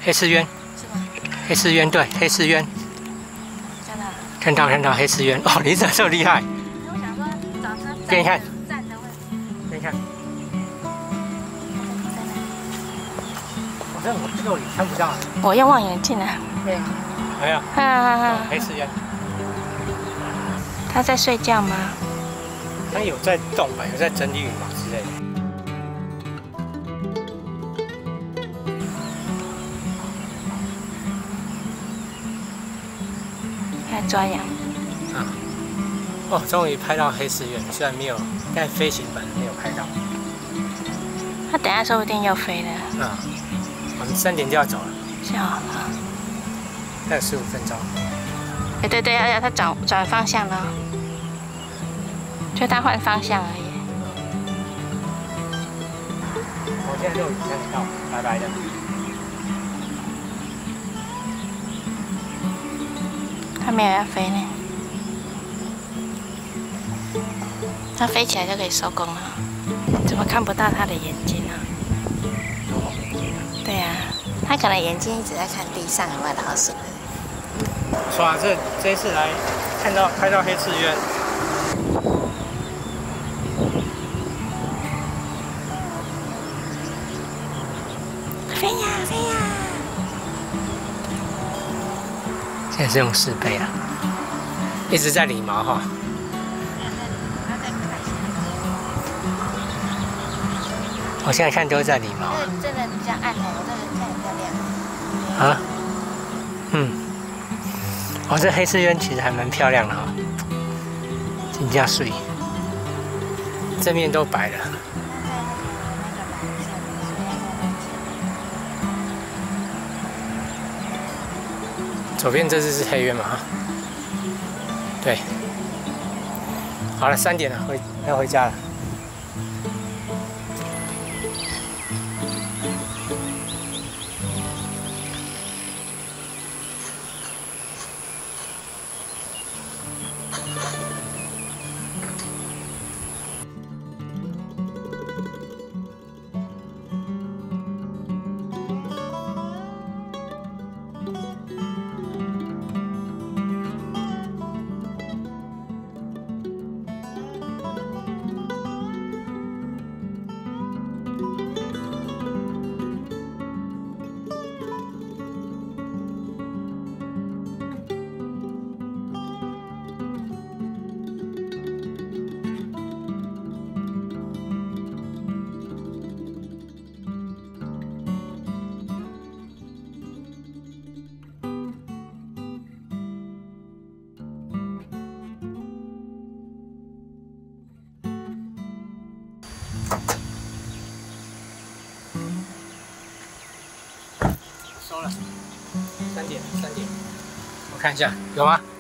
黑丝鸢。 是吗？ 黑丝鸢，对，黑丝鸢。 看到了。 看到黑丝鸢哦，你怎么这么厉害？ 我想说找它给你看， 站的位置。 给你看。我这个我看不到。 我用望远镜啊。 对。没有。黑丝鸢。 它在睡觉吗？ 它有在动吧，有在整理羽毛之类的。 在抓痒。 啊。哦，终于拍到黑丝鸢，虽然没有，但飞行版没有拍到。 它等下说不定又飞了。 啊。我们3点就要走了。 是哦。 还有15分钟。 哎，对，要它转方向了。就它换方向而已。 我现在肉已经看得到，白白的。 它没有要飞呢。它飞起来就可以收工了。怎么看不到它的眼睛呢？对呀，它可能眼睛一直在看地上有没有老鼠。 说啊，这一次来拍到黑翅鸢。 飞呀飞呀！ 现在是用4倍啊，一直在理毛哈。我现在看都在理毛。 这个比较暗的，我这个看很漂亮。啊？ 哦，这黑翅鸢其实还蛮漂亮的哈，真加水，正面都白了。左边这只是黑鸢嘛？对。好了，3点了，要回家了。收了，3点，我看一下有吗？